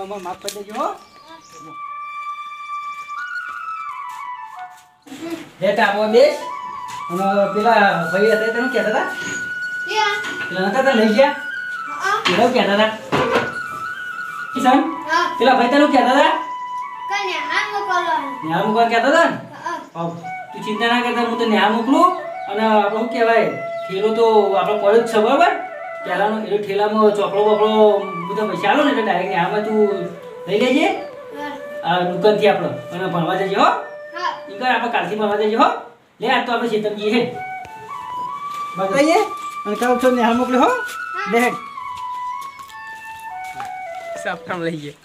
અમાર માફ કરી દેજો હો. બેટા આવો બેસ. અને પેલા ભાઈ હતા તેનું કહેતા હતા પેલા નતા લઈ ગયા પેલા કહેતા હતા કિશન પેલા ભાઈ તેનું કહેતા હતા ન્યા મૂકવા કહેતા હતા ને. તું ચિંતા ના કરતા હું તો ન્યા મોકલું. અને આપણે શું કહેવાય ઠેલો તો આપણો પડ્યો જ છે બરાબર. પહેલાનો એ ઠેલામાં ચોપડો બોપડો બધા પૈસા આલો ને એટલે ડાયરેક્ટ ન્યામાં તું લઈ લેજે આ દુકાનથી આપણે અને ભણવા જજે હો. ઈ કર આપણે કાલથી ભણવા જજે હો. લે આજ તો આપણે ચેતનજી હે બતાઈએ અને કાલ છો નેહાલ મોકલ્યો હો. લે સાફરામ લઈ ગયે.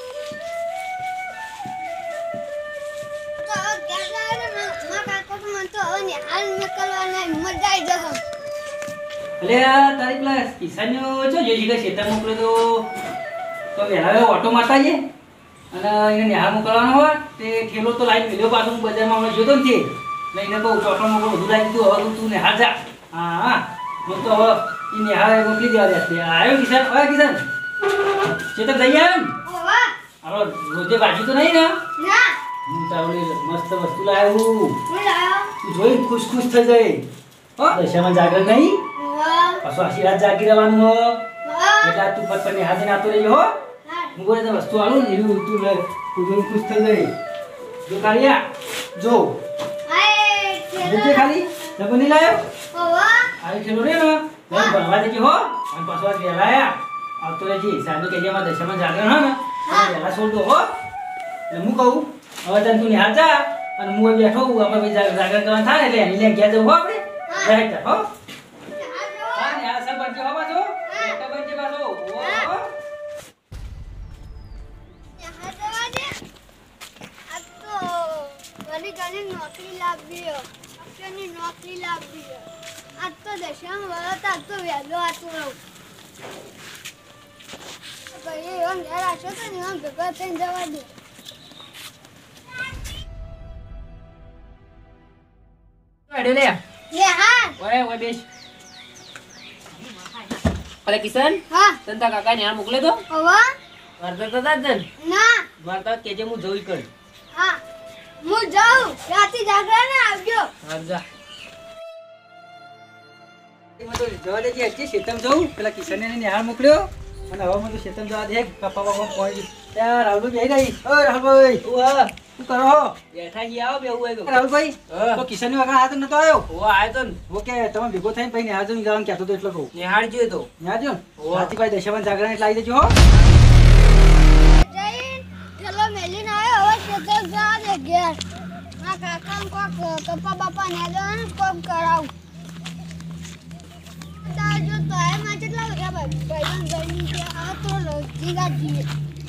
અલે તારી પેલા કિસાનનો છો જે જગ્યાએ ખેતર મોકલ્યો તો વહેલા ઓટો મારતા છે અને એને નેહાળ મોકલવાનો હોય તે ઠેલો તો લાઈન મેલ્યો પાછો હું બજારમાં હમણાં જોતો ને તે લઈને કહું ચોટો મોકલો બધું લાવી દીધું. હવે તું નેહાળ જા. હા હું તો હવે એ નેહાળ મોકલી દેવા દે. આવ્યો કિસાન. હવે કિસાન ચેતન જઈ આવ્યો ને હાલો રોજે ભાજી તો નહીં ને હું તાવલી મસ્ત વસ્તુ લાવ્યો હું. તું જોઈને ખુશ ખુશ થઈ જાય હો. દશામાં જાગર નહીં પાછું આખી રાત જાગી રહેવાનું હો. એટલે તું પટ ને હાથે નાતો રહેજો હો. હું બોલે તો વસ્તુ આલું ને એવું તું જોઈને ખુશ થઈ જાય. જો કાળિયા જો ખાલી લગો નહીં લાયો આવી ખેલો રે ને ભણવા દેજો હો. અને પાછું આજ વહેલા આયા આવતો રહેજે. સાંજે કહેજે મારા દશામાં જાગર હો ને વહેલા છોડ દો હો. એટલે હું કહું હવે તને તું નિહાળ જા અને હું બેઠો હું આપણે જાગર કરવાનું થાય એટલે એની લે ગયા જવું હો આપણે રાઈટ હો. હા ને આ સબ બનજો હો પાછો એક બનજે પાછો હો. નોકરી લાવી આજ તો દશામાં વળત આજ તો વહેલો આતું રહું ભાઈ એમ ઘેર આવશો તો ને ભેગા થઈને જવા દે. કિશન હા તંતા કાકા ને મોકલે તો હવે વાર્તા ના વાર્તા કેજે હું જોઈ કર. હા હું જાઉં રાતે જાગરા ને આવજો. હાજા જવા દેજે હજી શેતમ જવું પેલા કિશનને નિહાળ મોકલ્યો અને હવે મને શેતમ જવા દે કપા બાપા પહોંચી ત્યાં રાહુલ બેહી ગઈ. ઓ રાહુલભાઈ શું કરો હો? બેઠા જી આવો બેવું હોય રાહુલભાઈ તો કિશનની વગર આ તો નતો આવ્યો. ઓ આયો તો ને ઓકે તમે ભેગો થઈને પછી નિહાળ જઈને જવાનું કહેતો હતો એટલે કહું નિહાળ જોયો તો નિહાળ જો હાથી ભાઈ દશામાં જાગરણ એટલે આવી દેજો હો. ચલો મેલીને આવ્યો હવે ખેતર જવા દે ઘેર. મારા કાકા કોક કપ્પા બાપા ને દે કોક કરાવું. જો તો એ માં કેટલા વાગ્યા ભાઈ ગરમી છે આ તો જીગા જીએ.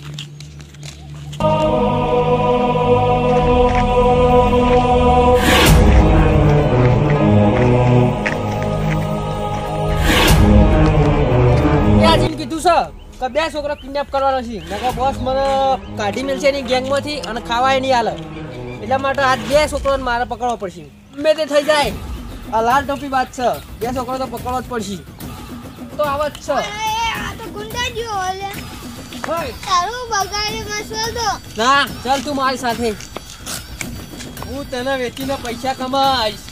કીધું છે કે બે છોકરા કિડનેપ કરવાનો છે નકા બોસ મને કાઢી મેલશે એની ગેંગમાંથી અને ખાવાય નહીં હાલે એટલા માટે આ બે છોકરાને મારે પકડવો પડશે. ગમે તે થઈ જાય આ લાલ ટોપી વાત છે બે છોકરો તો પકડવો જ પડશે. તો આવા જ છે આ તો ગુંડા જેવો ઓલે તારું બગાડે મસલ દો ના ચાલ તું મારી સાથે હું તને વેચીને પૈસા કમાઈશ.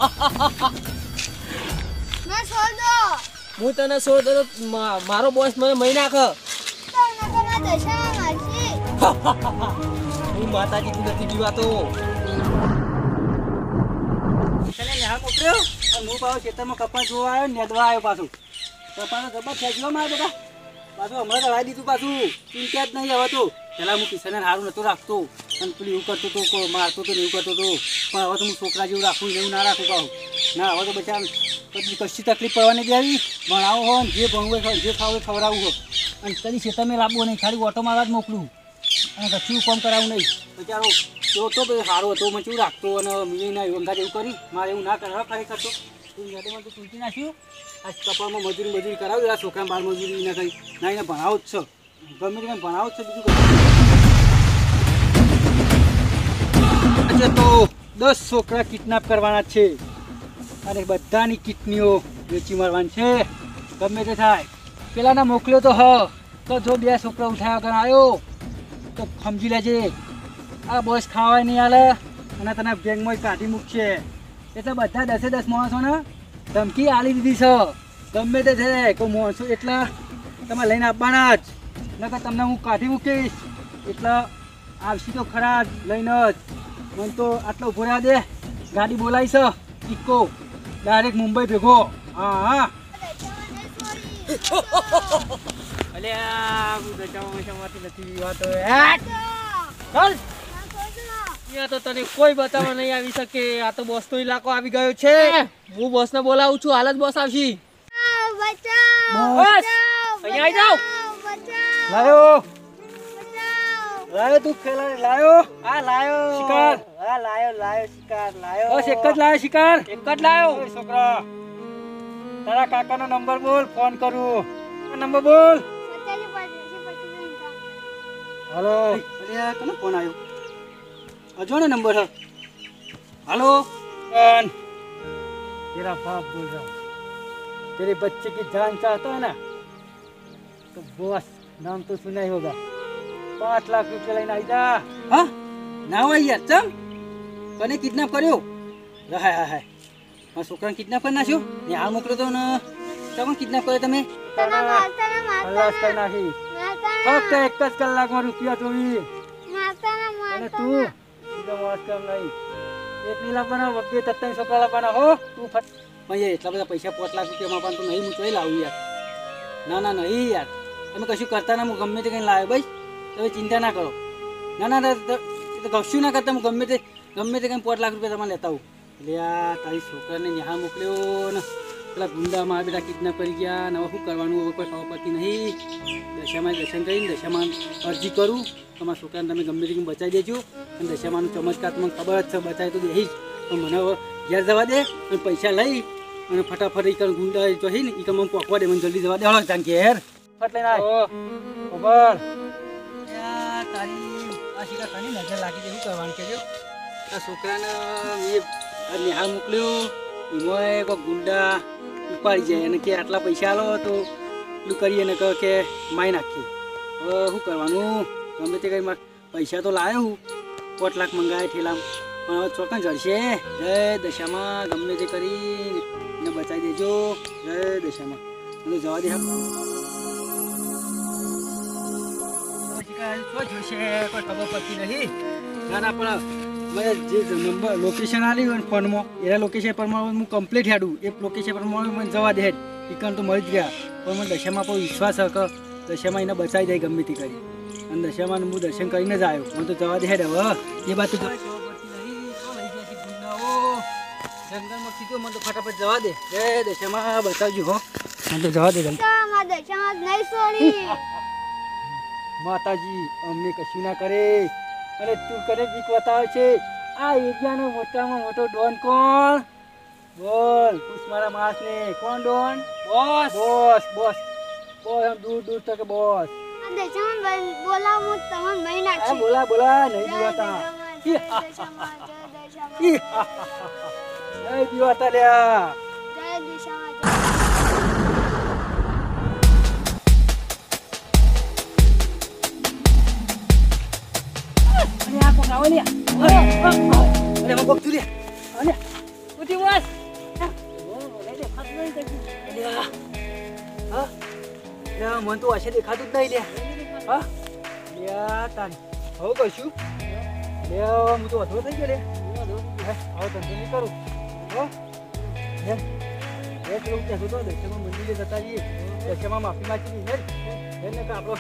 મેં છોડ દો હું તને છોડ દો મારો બોસ મને મહી નાખ. હું માતાજી તું નથી જીવાતો. નિહાળ મોકલ્યો અને હું પાછો ખેતરમાં કપા જોવા આવ્યો નેદવા આવ્યો પાછું. કપાનો જબર ખેંચલો મારે બેટા પાછું હમણાં તો લાવી દીધું પાછું ચિંતા જ નહીં હવે તો. પહેલાં હું કિશનને સારું નહોતો રાખતો અને પેલું એવું કરતો હતો મારતો હતો ને એવું કરતો હતો પણ હવે તો હું છોકરા જેવું રાખું એવું ના રાખું પાછું ના હવે તો બચા પછી કશી તકલીફ પડવાની દેવી ભણાવો હોય ને જે ભણવું હોય જે ખાવું ખવડાવવું હોય અને કદી ખેતરને લાવવું નહીં ખાલી ઓટો મારવા જ મોકલું અને કશું કામ કરાવું નહીં. બચારો એવો તો સારો હતો મને કેવું રાખતો અને ના વંગા જેવું કરી મારે એવું ના કરવા ખરેખર તો મેડમમાં તો તૂટી નાખ્યું આ કપાળમાં મજૂરી કરાવ્યું આ છોકરા બાર મજૂરી ના કરી ના એને ભણાવો જ છે ગમે તે ભણાવો જ છે બીજું તો 10 છોકરા કિડનેપ કરવાના છે અને બધાની કિડનીઓ વેચી મારવાની છે ગમે તે થાય. પેલાના મોકલ્યો તો જો બે છોકરા ઉઠાયા વગર આવ્યો તો સમજી લેજે આ બોસ ખાવાય નહીં હાલે અને તને ગેંગમાં કાઢી મૂકશે એટલે બધા 10 માણસોને ધમકી આલી દીધી છે ગમે તે છે કોઈ માણસો એટલા તમે લઈને આપવાના જ નકર તમને હું કાઢી મૂકીશ એટલે આવશી તો ખરા જ લઈને જ મને તો આટલો ઉભો રહ્યા દે ગાડી બોલાવી છે ઇકો ડાયરેક્ટ મુંબઈ ભેગો હા હા અલ્યા હું બચાવવામાંથી નથી વાતો ચાલ અહીંયા તો તને કોઈ બતાવવા નહીં આવી શકે આ તો બોસ તો ઇલાકો આવી ગયો છે હું બોસને બોલાવું છું હાલ જ બોસ આવશી બોસ અહીંયા આવી જાઓ લાયો લાયો તું ખેલા લાયો હા લાયો શિકાર હા લાયો શિકાર લાયો બસ એક જ લાયો શિકાર એક જ લાયો છોકરા તારા કાકાનો નંબર બોલ ફોન કરું નંબર બોલ हेलो अरे कौन फोन आयो अजो ने नंबर है हेलो कौन तेरा बाप बोल रहा हूँ तेरे बच्चे की जान चाहता है ना तो बॉस नाम तो सुना ही होगा 5 लाख रुपया लेना आइजा हाँ ना हुआ यार चम कने किडनैप કર્યો હા હા હા મારા છોકરાને કિડનેપ કરી નાખ્યો ને આ મોકલ્યો તો ને તમે કિડનેપ કર્યો તમે ખલાસ કરી નાખી ફક્ત 1 જ કલાકમાં રૂપિયા જોઈ અને તું સીધો વાસ કામ નહીં એક નહીં લાવવાના વખતે તત્તાની છોકરા લાવવાના હો તું ફટ ભાઈ એટલા બધા પૈસા 5 લાખ રૂપિયા માં પણ તો નહીં હું ચોઈ લાવું યાર ના ના નહીં યાર તમે કશું કરતા ના હું ગમે તે કંઈ લાવ્યો ભાઈ તમે ચિંતા ના કરો ના ના કશું ના કરતા હું ગમે તે કંઈ 5 લાખ રૂપિયા તમારે લેતા આવું એટલે આ તારી છોકરાને ન્યા મોકલ્યો ને પેલા ગુંડા મારા બેટા કિડનેપ કરી ગયા ને હવે શું કરવાનું હવે કોઈ ખબર પડતી નહીં દશામાં દર્શન કરીને દશામાં અરજી કરું તમારા છોકરાને તમે ગમે તે બચાવી દેજો અને દશામાનું ચમત્કાર તમને ખબર જ છે બચાવી તો દઈશ પણ મને હવે ઘેર જવા દે અને પૈસા લઈ અને ફટાફટ એ ગુંડા જોઈ ને એ મને પોકવા દે મને જલ્દી જવા દે હળો જાણ ઘેર ફટ લઈને ખબર તારી આ સીધા કાની નજર લાગી દે શું કરવાનું કહેજો આ છોકરાને એ નિહાળ મોકલ્યું એમાં કોઈ ગુંડા ઉપાડી જાય અને કે આટલા પૈસા આલો તો એટલું કરીએ ને કહે કે મારી નાખીએ હવે શું કરવાનું ગમે તે કંઈ પૈસા તો લાવ્યો હું 5 લાખ મંગાવે ઠેલામાં પણ હવે ચોકન જડશે જય દશામાં ગમે તે કરીને બચાવી દેજો જય દશામાં મને જવા દે જોશે કોઈ ખબર પડતી નહીં ના ના પણ મેં જે નંબર લોકેશન આપ્યું હોય ફોનમાં એના લોકેશન પ્રમાણે હું કમ્પ્લીટ હેડું એ લોકેશન પ્રમાણે મને જવા દે ટિકન તો મળી જ ગયા પણ મને દશામાં પણ વિશ્વાસ છે કે દશામાં એને બચાવી જાય ગમે તે કરી અને દશામાં હું દર્શન કરીને જ આવ્યો મને તો જવા દે હવે એ વાત તો જંગલમાં કીધું મને તો ફટાફટ જવા દે એ દશામાં બચાવજો હો મને તો જવા દે માતાજી અમને કશું ના કરે અરે તું કરે બીક બતાવે છે આ એરિયાનો મોટામાં મોટો ડોન કોણ બોલ પૂછ મારા માસ ને કોણ don boss boss boss boss આમ દૂર દૂર તક બોસ બોલાવું તમને મહી નાખી બોલા બોલા નહીં દીવાતા નહીં દીવાતા લ્યા જય દિશામાં અરે આ કોણ આવો લ્યા અરે મને કોક તું લ્યા અરે ઉઠી બસ હા મન તો હશે દેખાતું જ નહીં લ્યા હા લ્યા તારી હવે કશું લે હું તો વધુ થઈ ગયો લે હવે ધંધો નહીં કરું હો એક લોકો કહેતો હતો દશામાં મંદિરે જતા રહીએ દશામાં માફી માગી ને એને તો આપણો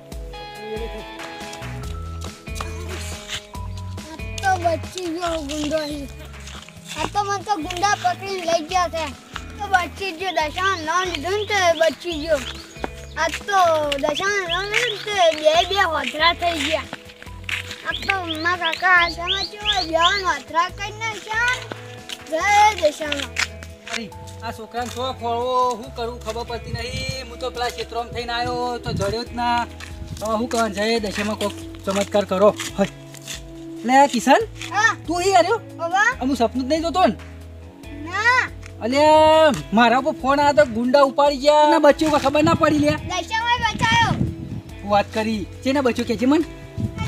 તો બચી ગયો ગુંડો આ તો મને તો ગુંડા પકડીને લઈ ગયા છે તો બચી ગયો દશામાં નામ લીધું ને તો બચી ગયો આ તો દશામાં નામ લીધું તો બે વધરા થઈ ગયા આ તો મારા કાકા આશામાં કેવો જવાન વધરા કરી નાખ્યા જય દશામાં આ છોકરાને શો ખોળવો શું કરું ખબર પડતી નહીં હું તો પેલા ક્ષેત્રમાં થઈને આવ્યો તો જડ્યો જ ના હવે શું કરવાનું જય દશામાં કોઈક ચમત્કાર કરો હોય એટલે કિશન હા તું અહીં આવ્યો બાબા હું સપનું જ નહીં જોતો ને ના અલે મારા પર ફોન આવ્યો તો ગુંડા ઉપાડી ગયા ના બચ્ચું ખબર ના પડી લે દશામાં બચાયો વાત કરી છે ને બચ્ચું કે છે મન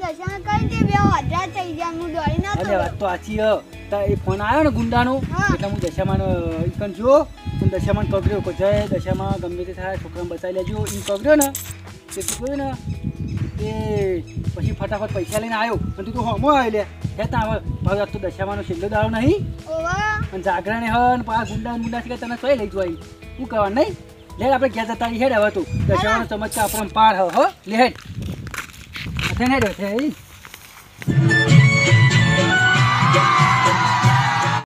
દશામાં કરી તે બે હજાર થઈ ગયા હું દોડી ના અરે વાત તો સાચી હ તા એ ફોન આવ્યો ને ગુંડાનો હા. એટલે હું દશામાં ઈકન જો અને દશામાં કગર્યો કે જય દશામાં ગમે તે થાય છોકરાને બચાવી લેજો ઈ કગર્યો ને તે તું જોયું ને એ પછી ફટાફટ પૈસા લઈને આવ્યો અને તું તો હોમો આવી લે હે તા હવે તો દશામાંનો છેલ્લો દાડો નહીં ઓવા અને જાગરણે હ ને પા ગુંડા છે કે તને સોય લઈ જોઈ શું કહેવાનું નહીં લે આપણે ઘેર જતા રહી હેડ હવે તું દશામાંનો ચમચા આપણને પાર હ લે હેડ હેડ